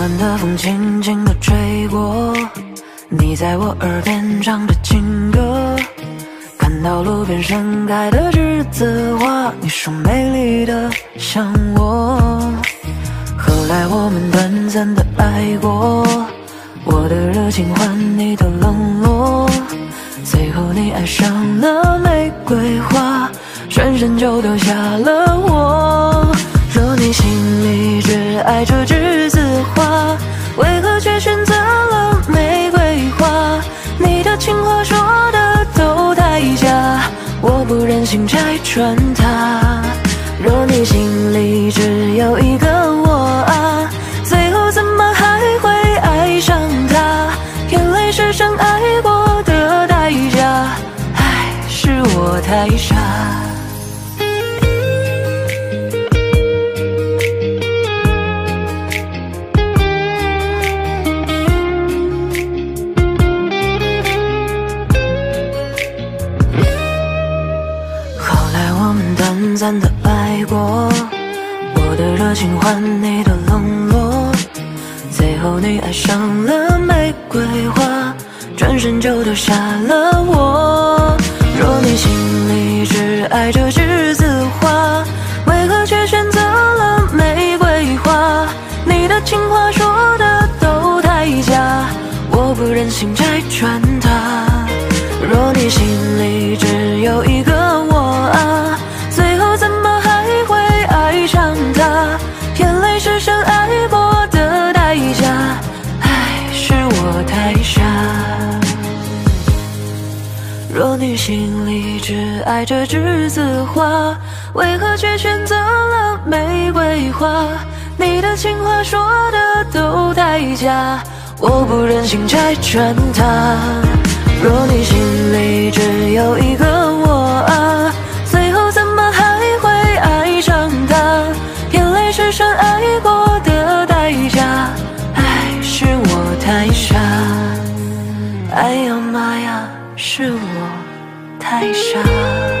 湾的风轻轻地吹过，你在我耳边唱着情歌。看到路边盛开的栀子花，你说美丽的像我。后来我们短暂的爱过，我的热情换你的冷落，最后你爱上了玫瑰花，转身就丢下了我。若你心里只爱着栀子花，为何却选择了玫瑰花？你的情话说的都太假，我不忍心拆穿它。若你心里只有一个我啊，最后怎么还会爱上他？眼泪是深爱过的代价，还是我太傻。短暂的爱过，我的热情换你的冷落，最后你爱上了玫瑰花，转身就丢下了我。若你心里只爱着栀子花，为何却选择了玫瑰花？你的情话说的都太假，我不忍心拆穿它。若你心里只有一个我啊，最后怎么还会爱上他？眼泪是深爱过的代价，还是我太傻。若你心里只爱着栀子花，为何却选择了玫瑰花？你的情话说的都太假，我不忍心拆穿它。若你心里只有一个我啊，最后怎么还会爱上他？眼泪是深爱过的代价，还是我太傻。哎呀妈呀，是我太傻。